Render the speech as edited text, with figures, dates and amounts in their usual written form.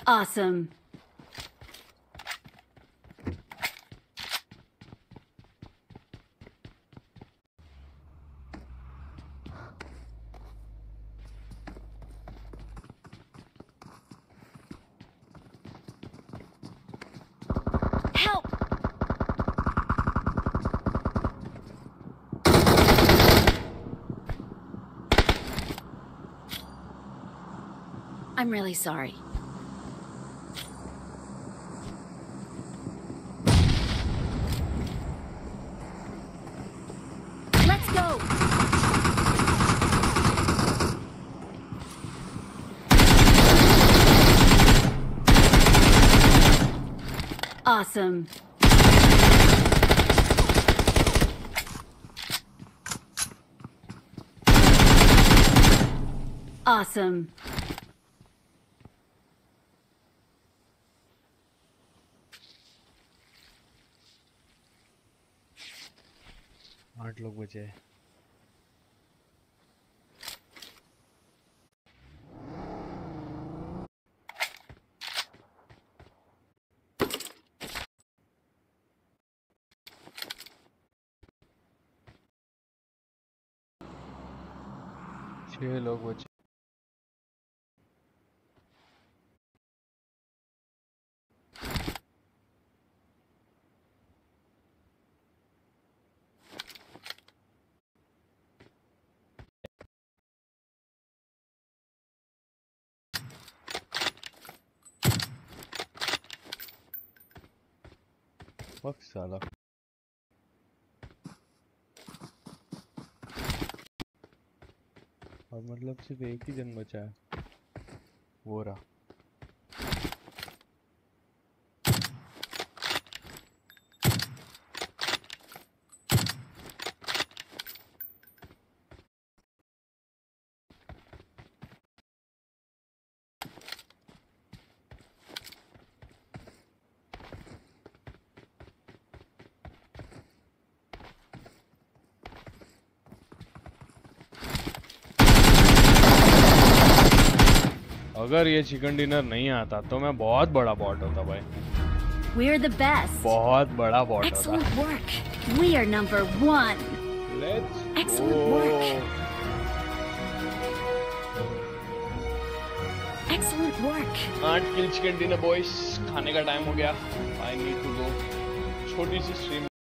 Awesome. Help! I'm really sorry. Let's go! Awesome. Awesome. आठ लोग बचे हैं। छह लोग बचे। वक्त साला और मतलब सिर्फ एक ही जन बचा है, वो रहा। अगर ये चिकन डिनर नहीं आता तो मैं बहुत बड़ा बॉट होता भाई। We're the best. बहुत बड़ा बॉट होता। Excellent work. We are number 1. Let's Excellent go. work. Excellent work. 8 kill chicken dinner boys, खाने का टाइम हो गया। I need to go. छोटी सी स्ट्रीम